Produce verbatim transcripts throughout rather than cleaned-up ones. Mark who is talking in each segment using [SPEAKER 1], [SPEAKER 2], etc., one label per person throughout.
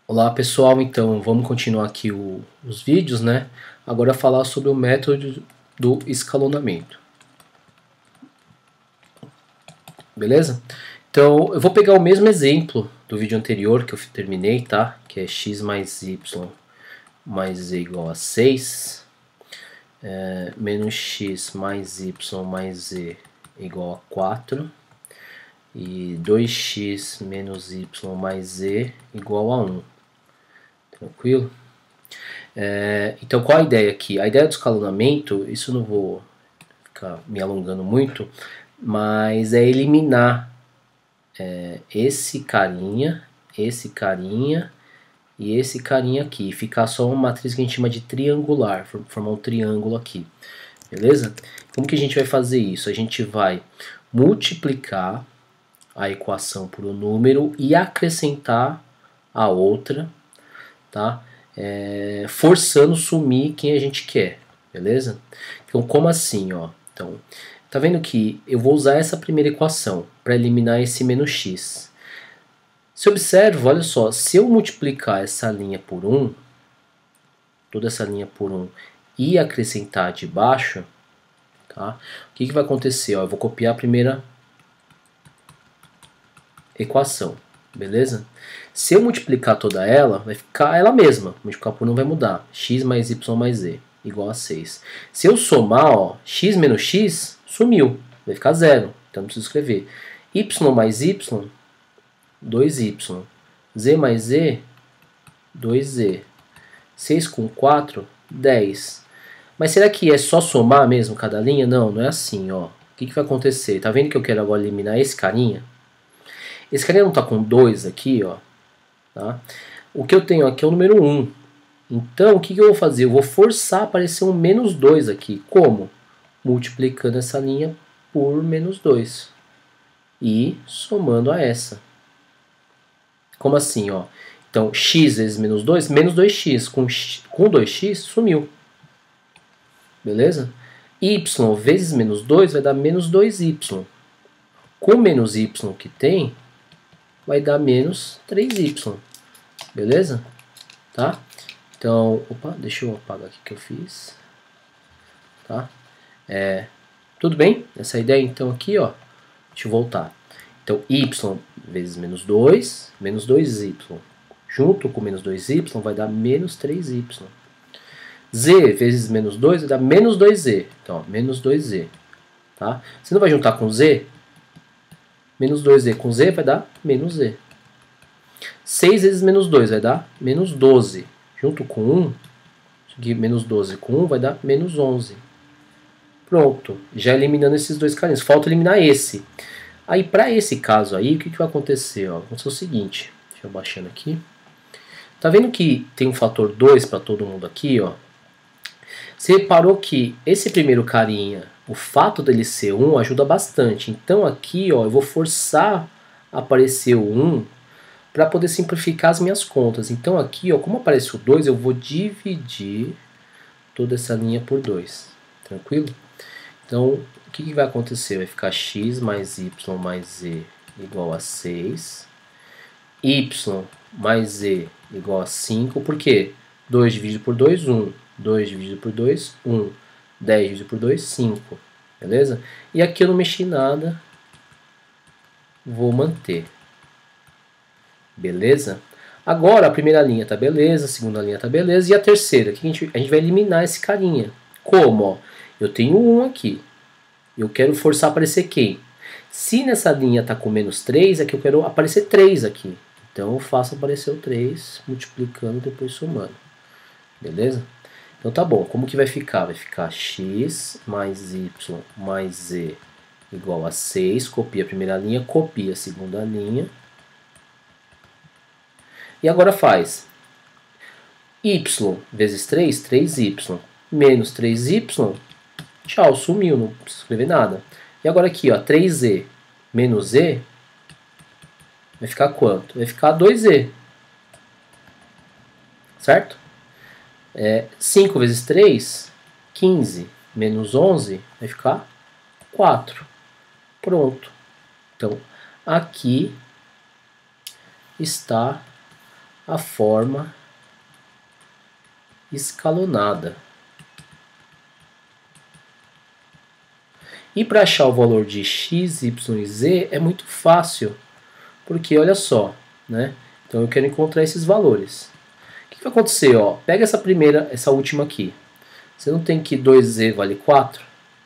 [SPEAKER 1] Olá pessoal, então vamos continuar aqui o, os vídeos, né? Agora falar sobre o método do escalonamento. Beleza? Então eu vou pegar o mesmo exemplo do vídeo anterior que eu terminei, tá? Que é x mais y mais z igual a seis, é, menos x mais y mais z igual a quatro, e dois x menos y mais z igual a um. Tranquilo? É, então qual a ideia aqui? A ideia do escalonamento, isso não vou ficar me alongando muito, mas é eliminar é, esse carinha, esse carinha e esse carinha aqui. Ficar só uma matriz que a gente chama de triangular, formar um triângulo aqui. Beleza? Como que a gente vai fazer isso? A gente vai multiplicar a equação por um número e acrescentar a outra, tá? É, forçando sumir quem a gente quer, beleza? Então, como assim, ó? Então, tá vendo que eu vou usar essa primeira equação para eliminar esse menos x. Se observa, olha só, se eu multiplicar essa linha por um, toda essa linha por um, e acrescentar de baixo, tá? O que, que vai acontecer? Ó, eu vou copiar a primeira equação, beleza? Se eu multiplicar toda ela, vai ficar ela mesma. Multiplicar por um vai mudar. X mais y mais z igual a seis. Se eu somar, ó, x menos x, sumiu. Vai ficar zero. Então não preciso escrever. Y mais y, dois y. Z mais z, dois z. seis com quatro, dez. Mas será que é só somar mesmo cada linha? Não, não é assim, ó. O que, que vai acontecer? Tá vendo que eu quero agora eliminar esse carinha? Esse carinha não está com dois aqui, ó. Tá? O que eu tenho aqui é o número um. Então, o que, que eu vou fazer? Eu vou forçar a aparecer um menos dois aqui. Como? Multiplicando essa linha por menos dois. E somando a essa. Como assim, ó? Então, x vezes menos dois, menos dois x. Com, com dois x, sumiu. Beleza? Y vezes menos dois vai dar menos dois y. Com menos y que tem, vai dar menos três y. Beleza? Tá? Então, opa, deixa eu apagar aqui que eu fiz. Tá? É, tudo bem? Essa ideia então aqui, ó. Deixa eu voltar. Então, y vezes menos dois, menos dois y. Junto com menos dois y vai dar menos três y. Z vezes menos dois vai dar menos dois z. Então, ó, menos dois z. Tá? Você não vai juntar com z? Menos dois z com z vai dar menos z. seis vezes menos dois vai dar menos doze. Junto com um, aqui, menos doze com um vai dar menos onze. Pronto, já eliminando esses dois carinhos. Falta eliminar esse. Aí, para esse caso aí, o que, que vai acontecer? Ó? Vai acontecer o seguinte, deixa eu baixando aqui. Tá vendo que tem um fator dois para todo mundo aqui, ó? Você reparou que esse primeiro carinha, o fato dele ser um ajuda bastante. Então aqui, ó, eu vou forçar a aparecer o um para poder simplificar as minhas contas. Então aqui, ó, como aparece o dois, eu vou dividir toda essa linha por dois. Tranquilo? Então, o que, que vai acontecer? Vai ficar x mais y mais z igual a seis. Y mais z igual a cinco. Por quê? dois dividido por dois, um. dois dividido por dois, um. dez dividido por dois, cinco. Beleza? E aqui eu não mexi nada. Vou manter. Beleza? Agora a primeira linha tá beleza, a segunda linha tá beleza. E a terceira? Que a, gente, a gente vai eliminar esse carinha. Como? Ó, eu tenho um aqui. Eu quero forçar a aparecer quem? Se nessa linha tá com menos três, é que eu quero aparecer três aqui. Então eu faço aparecer o três, multiplicando e depois somando. Beleza? Então tá bom. Como que vai ficar? Vai ficar x mais y mais z igual a seis. Copia a primeira linha, copia a segunda linha. E agora faz y vezes três, três y. Menos três y, tchau, sumiu, não precisa escrever nada. E agora aqui, ó, três z menos z, vai ficar quanto? Vai ficar dois z. Certo? É, cinco vezes três, quinze. Menos onze, vai ficar quatro. Pronto. Então, aqui está a forma escalonada. E para achar o valor de x, y e z é muito fácil, porque olha só, né? Então eu quero encontrar esses valores. O que vai acontecer? Ó? Pega essa primeira, essa última aqui. Você não tem que dois z vale quatro?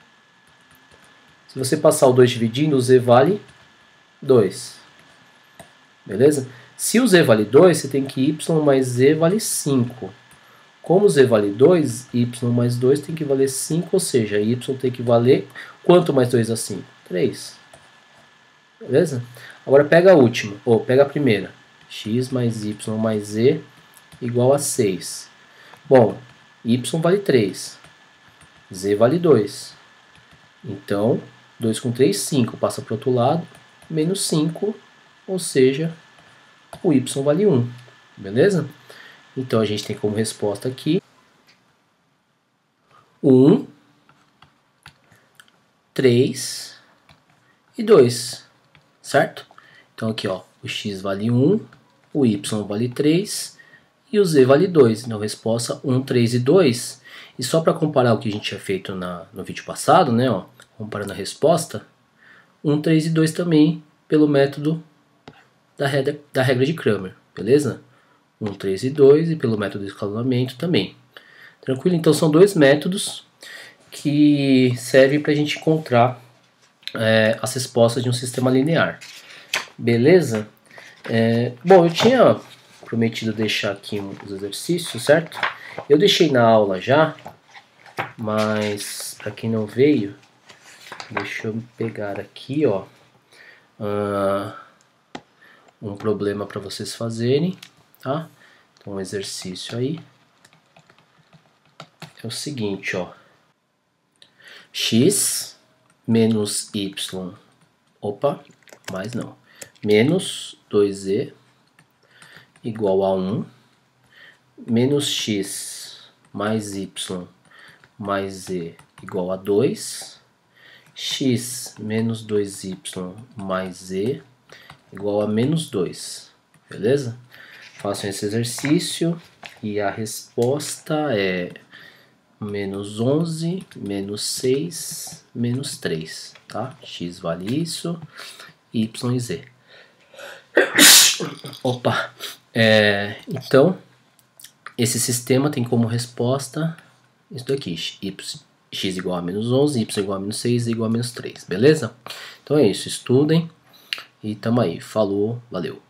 [SPEAKER 1] Se você passar o dois dividindo, o z vale dois. Beleza? Se o z vale dois, você tem que y mais z vale cinco. Como z vale dois, y mais dois tem que valer cinco, ou seja, y tem que valer quanto mais dois dá cinco? três. Beleza? Agora pega a última, ou pega a primeira. X mais y mais z igual a seis. Bom, y vale três. Z vale dois. Então, dois com três, cinco. Passa para o outro lado, menos cinco, ou seja, o y vale um. Beleza? Então, a gente tem como resposta aqui um, três e dois. Certo? Então, aqui, ó, o x vale um, o y vale três e o z vale dois. Então, resposta um, três e dois. E só para comparar o que a gente tinha feito na, no vídeo passado, né, ó, comparando a resposta, um, três e dois também pelo método da regra, da regra de Cramer, beleza? um, três e dois e pelo método de escalonamento também. Tranquilo? Então são dois métodos que servem para a gente encontrar é, as respostas de um sistema linear. Beleza? É, bom, eu tinha prometido deixar aqui os exercícios, certo? Eu deixei na aula já, mas para quem não veio, deixa eu pegar aqui, ó, uh, um problema para vocês fazerem, tá? Então, um exercício aí é o seguinte, ó, x menos y, opa, mais não, menos dois z igual a um, menos x mais y mais z igual a dois, x menos dois y mais z igual a menos dois, beleza? Façam esse exercício e a resposta é menos onze, menos seis, menos três, tá? X vale isso, y e z. Opa! É, então, esse sistema tem como resposta isso daqui, y, x igual a menos onze, y igual a menos seis, z igual a menos três, beleza? Então é isso, estudem e tamo aí. Falou, valeu!